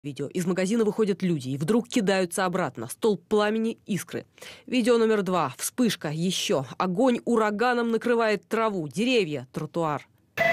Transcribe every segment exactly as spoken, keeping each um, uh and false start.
Видео. Из магазина выходят люди и вдруг кидаются обратно. Столб пламени, искры. Видео номер два. Вспышка. Еще. Огонь ураганом накрывает траву, деревья, тротуар.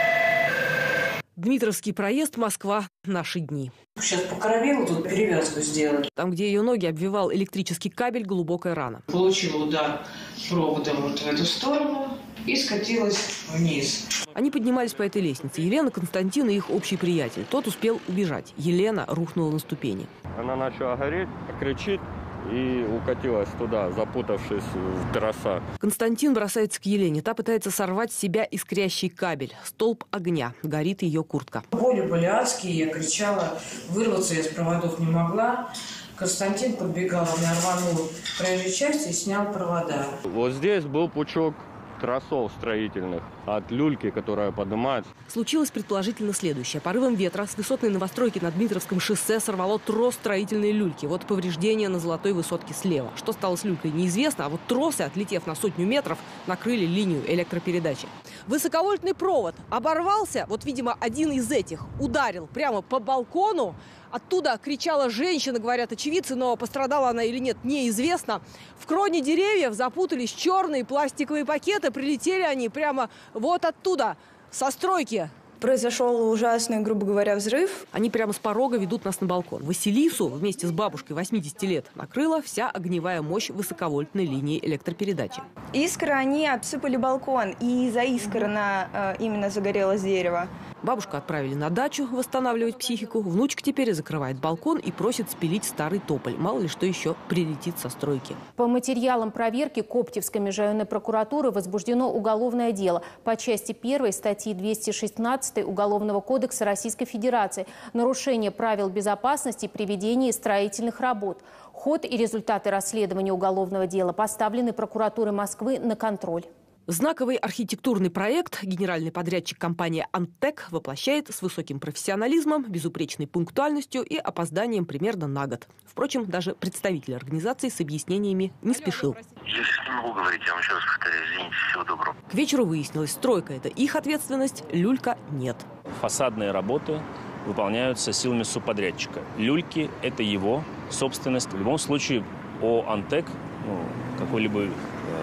Дмитровский проезд, Москва. Наши дни. Сейчас по Коровелу тут перевязку сделали. Там, где ее ноги обвивал электрический кабель, глубокая рана. Получила удар проводом вот в эту сторону и скатилась вниз. Они поднимались по этой лестнице. Елена, Константин и их общий приятель. Тот успел убежать. Елена рухнула на ступени. Она начала гореть, кричит и укатилась туда, запутавшись в троса. Константин бросается к Елене. Та пытается сорвать с себя искрящий кабель. Столб огня. Горит ее куртка. Боли были адские. Я кричала. Вырваться я с проводов не могла. Константин подбегал, меня рванул в проезжей части и снял провода. Вот здесь был пучок тросов строительных от люльки, которая поднимается. Случилось предположительно следующее. Порывом ветра с высотной новостройки на Дмитровском шоссе сорвало трос строительной люльки. Вот повреждение на Золотой высотке слева. Что стало с люлькой, неизвестно, а вот тросы, отлетев на сотню метров, накрыли линию электропередачи. Высоковольтный провод оборвался, вот, видимо, один из этих ударил прямо по балкону. Оттуда кричала женщина, говорят очевидцы, но пострадала она или нет, неизвестно. В кроне деревьев запутались черные пластиковые пакеты. Прилетели они прямо вот оттуда, со стройки. Произошел ужасный, грубо говоря, взрыв. Они прямо с порога ведут нас на балкон. Василису вместе с бабушкой восьмидесяти лет накрыла вся огневая мощь высоковольтной линии электропередачи. Искры, они обсыпали балкон, и из-за искр она э, именно загорелось дерево. Бабушку отправили на дачу восстанавливать психику. Внучка теперь закрывает балкон и просит спилить старый тополь. Мало ли что еще прилетит со стройки. По материалам проверки Коптевской межрайонной прокуратуры возбуждено уголовное дело по части первой статьи двести шестнадцать Уголовного кодекса Российской Федерации «Нарушение правил безопасности при ведении строительных работ». Ход и результаты расследования уголовного дела поставлены прокуратурой Москвы на контроль. Знаковый архитектурный проект генеральный подрядчик компания «Антек» воплощает с высоким профессионализмом, безупречной пунктуальностью и опозданием примерно на год. Впрочем, даже представитель организации с объяснениями не спешил. Я сейчас не могу говорить, я вам еще раз повторяю, извините, всего доброго. К вечеру выяснилось, стройка – это их ответственность, люлька – нет. Фасадные работы выполняются силами субподрядчика. Люльки – это его собственность. В любом случае о «Антек» ну, какой-либо э,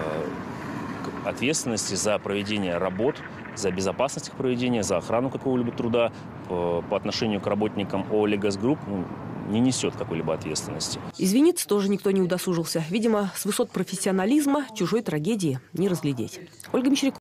ответственности за проведение работ, за безопасность их проведения, за охрану какого-либо труда по, по отношению к работникам ООО «Легасгрупп» ну, не несет какой-либо ответственности. Извиниться тоже никто не удосужился. Видимо, с высот профессионализма чужой трагедии не разглядеть. Ольга Мещерякова.